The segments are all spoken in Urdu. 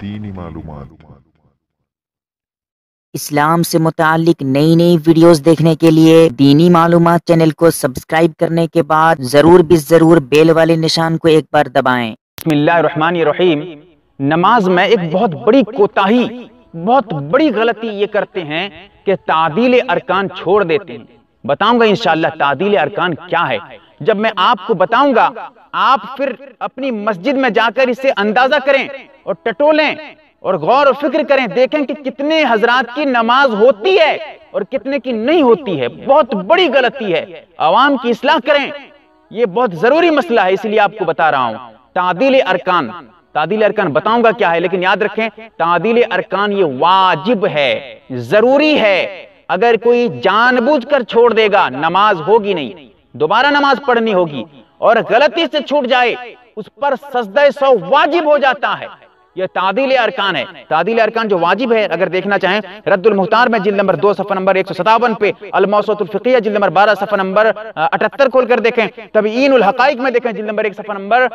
دینی معلومات۔ اسلام سے متعلق نئی نئی ویڈیوز دیکھنے کے لیے دینی معلومات چینل کو سبسکرائب کرنے کے بعد ضرور بیل والے نشان کو ایک بار دبائیں۔ بسم اللہ الرحمن الرحیم۔ نماز میں ایک بہت بڑی کوتاہی، بہت بڑی غلطی یہ کرتے ہیں کہ تعدیل ارکان چھوڑ دیتے ہیں۔ بتاؤں گا انشاءاللہ تعدیل ارکان کیا ہے۔ جب میں آپ کو بتاؤں گا آپ پھر اپنی مسجد میں جا کر اسے اندازہ کریں اور ٹٹولیں اور غور و فکر کریں، دیکھیں کہ کتنے حضرات کی نماز ہوتی ہے اور کتنے کی نہیں ہوتی ہے۔ بہت بڑی غلطی ہے، عوام کی اصلاح کریں، یہ بہت ضروری مسئلہ ہے، اس لیے آپ کو بتا رہا ہوں۔ تعدیل ارکان، تعدیل ارکان بتاؤں گا کیا ہے، لیکن یاد رکھیں تعدیل ارکان یہ واجب ہے، ضروری ہے۔ اگر کوئی جان بوجھ کر چھوڑ دے گا نماز ہوگی نہیں، دوبارہ نماز پڑھنی ہوگی، اور غلطی سے چھوٹ جائے اس پر سجدہ سہو واجب ہو جاتا ہے۔ یہ تعدیل ارکان ہے۔ تعدیل ارکان جو واجب ہے، اگر دیکھنا چاہیں رد المختار میں جلد نمبر 2 صفحہ نمبر 157 پہ، الموسوعۃ الفقیہ جلد نمبر 12 صفحہ نمبر 78 کھول کر دیکھیں، تبیین الحقائق میں دیکھیں جلد نمبر 1 صفحہ نمبر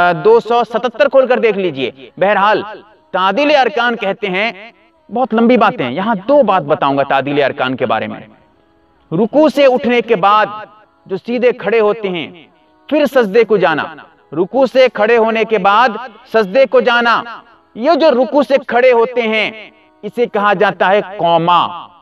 277 کھول کر دیکھ لیجئے۔ بہرحال تعدیل ارکان کہتے ہیں، بہت لمبی باتیں ہیں، یہاں 2 بات بتاؤں گا تعدیل ارکان کے بارے میں۔ رکوع سے اٹھنے کے بعد جو سیدھے کھڑے ہوتے ہیں پھر سجدے کو جانا، رکوع سے کھڑے ہونے کے بعد سجدے کو جانا، یہ جو رکوع سے کھڑے ہوتے ہیں اسے کہا جاتا ہے قوما۔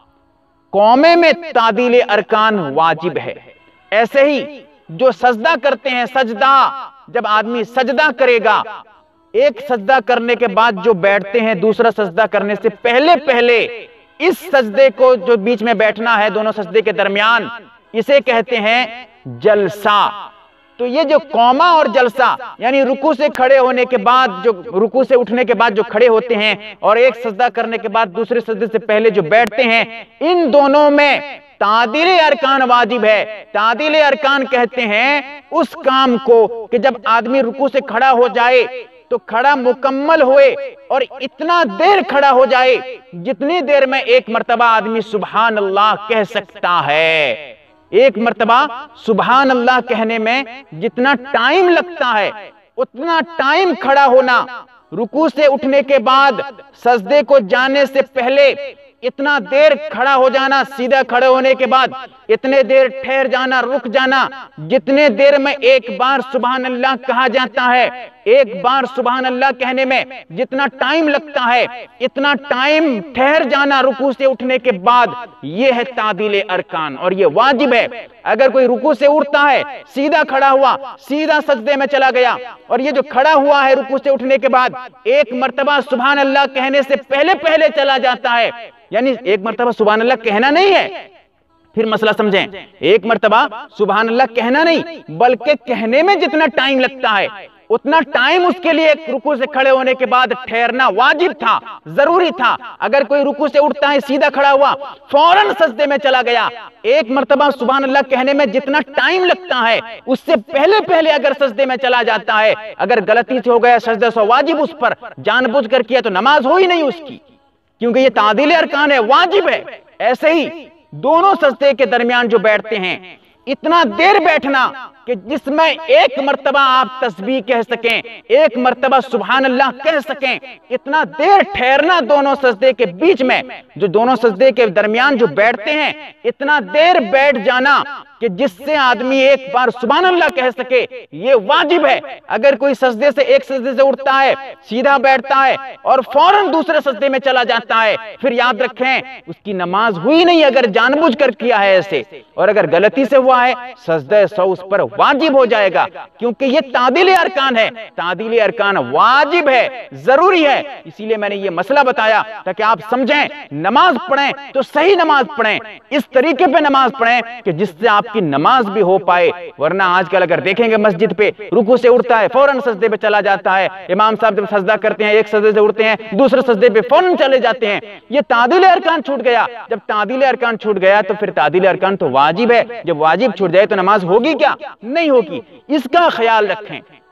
قومے میں تعدیل ارکان واجب ہے۔ ایسے ہی جو سجدہ کرتے ہیں، سجدہ، جب آدمی سجدہ کرے گا، ایک سجدہ کرنے کے بعد جو بیٹھتے ہیں دوسرا سجدہ کرنے سے پہلے اس سجدے کو جو بیچ میں بیٹھنا ہے دونوں سجدے کے درمیان، اسے کہتے ہیں جلسہ۔ تو یہ جو قوما اور جلسہ، یعنی رکوع سے کھڑے ہونے کے بعد، جو رکوع سے اٹھنے کے بعد جو کھڑے ہوتے ہیں اور ایک سجدہ کرنے کے بعد دوسرے سجدے سے پہلے جو بیٹھتے ہیں، ان دونوں میں تعدیل ارکان واجب ہے۔ تعدیل ارکان کہتے ہیں اس کام کو کہ جب آدمی رکوع سے کھڑا ہو جائے تو کھڑا مکمل ہوئے اور اتنا دیر کھڑا ہو جائے جتنی دیر میں ایک مرتبہ آدمی سبحان اللہ کہہ سکتا ہے۔ ایک مرتبہ سبحان اللہ کہنے میں جتنا ٹائم لگتا ہے اتنا ٹائم کھڑا ہونا، رکوع سے اٹھنے کے بعد سجدے کو جانے سے پہلے اتنا دیر کھڑا ہو جانا، سیدھا کھڑے ہونے کے بعد اتنے دیر ٹھہر جانا، رک جانا، جتنے دیر میں ایک بار سبحان اللہ کہا جاتا ہے، ایک بار سبحان اللہ کہنے میں جتنا ٹائم لگتا ہے اتنا ٹائم ٹھہر جانا رکوع سے اٹھنے کے بعد، یہ ہے تعدیل ارکان اور یہ واجب ہے۔ اگر کوئی رکوع سے اٹھتا ہے، سیدھا کھڑا ہوا، سیدھا سجدے میں چلا گیا، اور یہ جو کھڑا ہوا ہے رکوع سے اٹھنے کے بعد ایک مرتبہ سبحان اللہ کہنے سے پہلے چلا جاتا ہے، یعنی ایک مرتبہ سبحان اللہ کہنا نہیں ہے، پھر مسئلہ سمجھیں، ایک مرتبہ سبحان اللہ کہنا نہیں بلکہ کہنے میں جتنا ٹائم لگتا ہے اتنا ٹائم اس کے لیے رکوع سے کھڑے ہونے کے بعد ٹھہرنا واجب تھا، ضروری تھا۔ اگر کوئی رکوع سے اٹھتا ہے، سیدھا کھڑا ہوا، فوراً سجدے میں چلا گیا، ایک مرتبہ سبحان اللہ کہنے میں جتنا ٹائم لگتا ہے اس سے پہلے اگر سجدے میں چلا جاتا ہے، اگر غلطی سے ہو گیا سجدہ سو واجب اس پر، جان بوجھ کر کیا تو نماز ہوئی نہیں اس کی، کیونکہ یہ تعدیل ارکان ہے، واجب ہے۔ ایسے ہی دونوں سجدے کے درمیان جو بیٹھتے ہیں، اتنا دیر بیٹھنا کہ جس میں ایک مرتبہ آپ تسبیح کہہ سکیں، ایک مرتبہ سبحان اللہ کہہ سکیں، اتنا دیر ٹھہرنا دونوں سجدے کے بیچ میں، جو دونوں سجدے کے درمیان جو بیٹھتے ہیں، اتنا دیر بیٹھ جانا کہ جس سے آدمی ایک بار سبحان اللہ کہہ سکے، یہ واجب ہے۔ اگر کوئی سجدے سے ایک سجدے سے اٹھتا ہے، سیدھا بیٹھتا ہے اور فوراً دوسرے سجدے میں چلا جاتا ہے، پھر یاد رکھیں اس کی نماز ہوئی نہیں اگر جان بوجھ کر کیا ہے ایسے، اور اگر غلطی سے ہوا ہے سجدہ سہو اس پر واجب ہو جائے گا، کیونکہ یہ تعدیل ارکان ہے۔ تعدیل ارکان واجب ہے، ضروری ہے، اسی لیے میں نے یہ مسئلہ بتایا تاکہ آپ سمجھیں نماز پڑھیں تو صحیح نماز پڑھیں، اس طریقے پہ نماز پڑھیں کہ جس سے آپ کی نماز بھی ہو پائے۔ ورنہ آج کل اگر دیکھیں گے مسجد پہ رکوع سے اٹھتا ہے فوراً سجدے پہ چلا جاتا ہے، امام صاحب جب سجدہ کرتے ہیں ایک سجدے سے اٹھتے ہیں دوسرے سجدے پہ فوراً چلے جاتے ہیں، یہ تعدیل ارکان چھوٹ گیا۔ جب تعدیل ارکان چھوٹ گیا تو پھر تعدیل ارکان تو واجب ہے، جب واجب چھوٹ جائے تو نماز ہوگی کیا؟ نہیں ہوگی، اس کا خیال رکھیں۔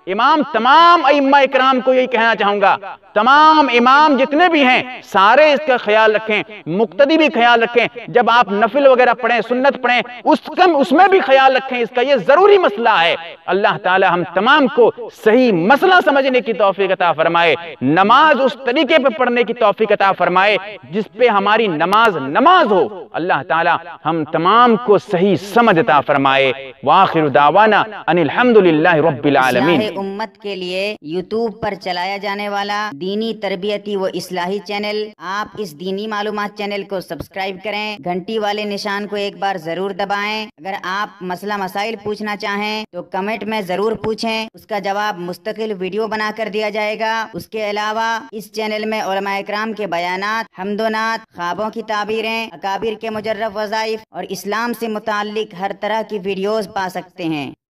امام تمام ائمہ اکرام کو یہی کہنا چاہوں گا، تمام امام جتنے بھی ہیں سارے اس کا خیال رکھیں، مقتدی بھی خیال رکھیں، جب آپ نفل وغیرہ پڑھیں، سنت پڑھیں، اس میں بھی خیال رکھیں، اس کا یہ ضروری مسئلہ ہے۔ اللہ تعالی ہم تمام کو صحیح مسئلہ سمجھنے کی توفیق عطا فرمائے، نماز اس طریقے پہ پڑھنے کی توفیق عطا فرمائے جس پہ ہماری نماز ہو۔ اللہ تعالی ہم تمام کو صحیح سمجھ عطا فرمائے۔ وآخر دعوانا ان الحمدللہ رب العالمین۔ اصلاح امت کے لیے یوٹیوب پر چلایا جانے والا دینی تربیتی و اصلاحی چینل، آپ اس دینی معلومات چینل کو سبسکرائب کریں، گھنٹی والے نشان کو ایک بار ضرور دبائیں۔ اگر آپ مسئلہ مسائل پوچھنا چاہیں تو کمنٹ میں ضرور پوچھیں، اس کا جواب مستقل ویڈیو بنا کر دیا جائے گا۔ اس کے علاوہ اس چینل میں علماء اکرام کے بیانات، حمد و نعت، خوابوں کی تعبیریں، اکابر کے مجرب وظائف اور اسلام سے متعلق ہر طرح کی ویڈیوز پا سکتے ہیں۔